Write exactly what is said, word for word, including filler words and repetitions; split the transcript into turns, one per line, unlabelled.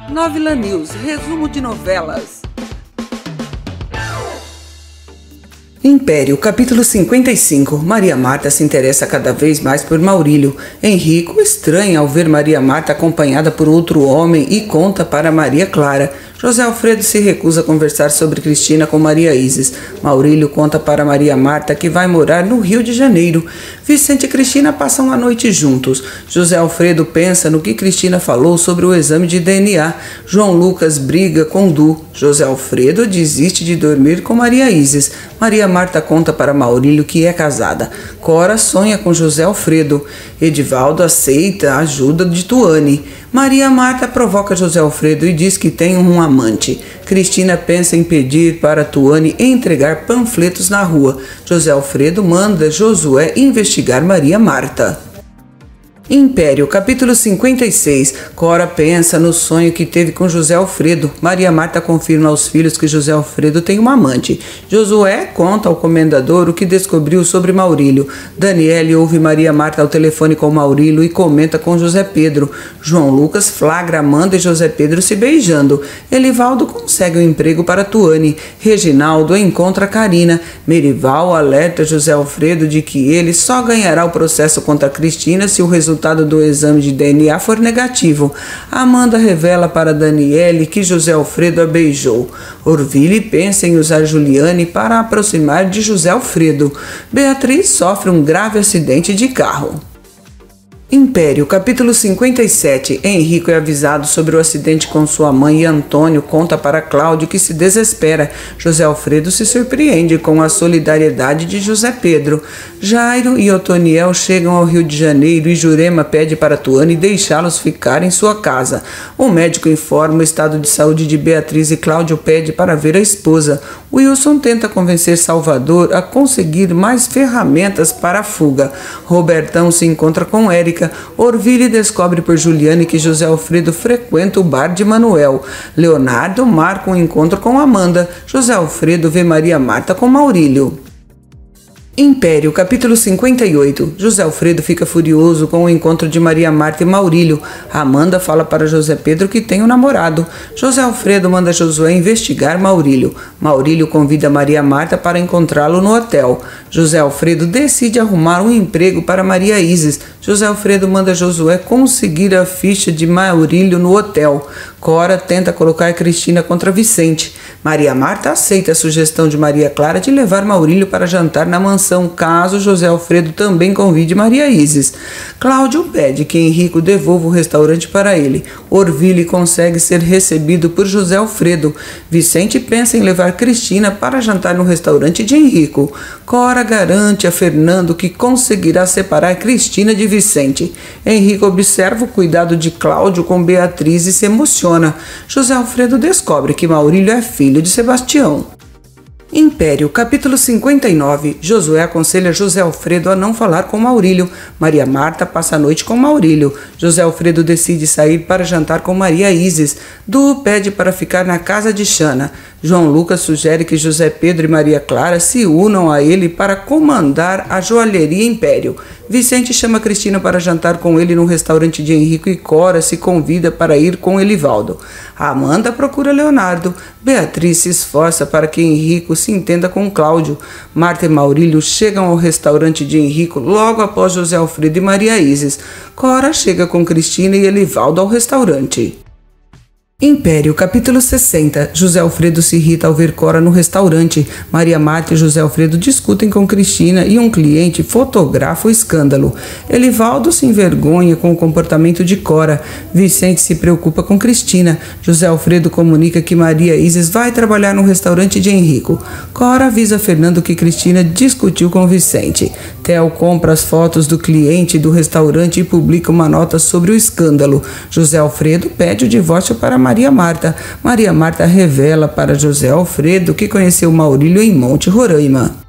Novela News, resumo de novelas. Império, capítulo cinquenta e cinco. Maria Marta se interessa cada vez mais por Maurílio. Henrico estranha ao ver Maria Marta acompanhada por outro homem e conta para Maria Clara. José Alfredo se recusa a conversar sobre Cristina com Maria Isis. Maurílio conta para Maria Marta que vai morar no Rio de Janeiro. Vicente e Cristina passam a noite juntos. José Alfredo pensa no que Cristina falou sobre o exame de D N A. João Lucas briga com Du. José Alfredo desiste de dormir com Maria Isis. Maria Marta conta para Maurílio que é casada. Cora sonha com José Alfredo. Edivaldo aceita a ajuda de Tuane. Maria Marta provoca José Alfredo e diz que tem um amante. Cristina pensa em pedir para Tuane entregar panfletos na rua. José Alfredo manda Josué investigar Maria Marta. Império, capítulo cinquenta e seis. Cora pensa no sonho que teve com José Alfredo. Maria Marta confirma aos filhos que José Alfredo tem uma amante. Josué conta ao comendador o que descobriu sobre Maurílio. Daniele ouve Maria Marta ao telefone com Maurílio e comenta com José Pedro. João Lucas flagra Amanda e José Pedro se beijando. Elivaldo consegue um emprego para Tuane. Reginaldo encontra Karina. Merival alerta José Alfredo de que ele só ganhará o processo contra Cristina se o resultado O resultado do exame de D N A for negativo. Amanda revela para Daniele que José Alfredo a beijou. Orville pensa em usar Juliane para aproximar de José Alfredo. Beatriz sofre um grave acidente de carro. Império, capítulo cinquenta e sete. Henrico é avisado sobre o acidente com sua mãe e Antônio conta para Cláudio que se desespera. José Alfredo se surpreende com a solidariedade de José Pedro. Jairo e Otoniel chegam ao Rio de Janeiro e Jurema pede para Tuane deixá-los ficar em sua casa. O médico informa o estado de saúde de Beatriz e Cláudio pede para ver a esposa. Wilson tenta convencer Salvador a conseguir mais ferramentas para a fuga. Robertão se encontra com Érica. Orville descobre por Juliane que José Alfredo frequenta o bar de Manuel. Leonardo marca um encontro com Amanda. José Alfredo vê Maria Marta com Maurílio. Império, capítulo cinquenta e oito. José Alfredo fica furioso com o encontro de Maria Marta e Maurílio. Amanda fala para José Pedro que tem um namorado. José Alfredo manda Josué investigar Maurílio. Maurílio convida Maria Marta para encontrá-lo no hotel. José Alfredo decide arrumar um emprego para Maria Isis. José Alfredo manda Josué conseguir a ficha de Maurílio no hotel. Cora tenta colocar Cristina contra Vicente. Maria Marta aceita a sugestão de Maria Clara de levar Maurílio para jantar na mansão, caso José Alfredo também convide Maria Isis. Cláudio pede que Henrico devolva o restaurante para ele. Orville consegue ser recebido por José Alfredo. Vicente pensa em levar Cristina para jantar no restaurante de Henrico. Cora garante a Fernando que conseguirá separar Cristina de Vicente. Henrico observa o cuidado de Cláudio com Beatriz e se emociona. José Alfredo descobre que Maurílio é filho de Sebastião. Império, capítulo cinquenta e nove. Josué aconselha José Alfredo a não falar com Maurílio. Maria Marta passa a noite com Maurílio. José Alfredo decide sair para jantar com Maria Isis. Du pede para ficar na casa de Xana. João Lucas sugere que José Pedro e Maria Clara se unam a ele para comandar a joalheria Império. Vicente chama Cristina para jantar com ele no restaurante de Henrico e Cora se convida para ir com Elivaldo. Amanda procura Leonardo. Beatriz se esforça para que Henrico se entenda com Cláudio. Marta e Maurílio chegam ao restaurante de Henrico logo após José Alfredo e Maria Isis. Cora chega com Cristina e Elivaldo ao restaurante. Império, capítulo sessenta. José Alfredo se irrita ao ver Cora no restaurante. Maria Marta e José Alfredo discutem com Cristina e um cliente fotografa o escândalo. Elivaldo se envergonha com o comportamento de Cora. Vicente se preocupa com Cristina. José Alfredo comunica que Maria Isis vai trabalhar no restaurante de Henrico. Cora avisa Fernando que Cristina discutiu com Vicente. Theo compra as fotos do cliente do restaurante e publica uma nota sobre o escândalo. José Alfredo pede o divórcio para Maria Marta. Maria Marta revela para José Alfredo que conheceu Maurílio em Monte Roraima.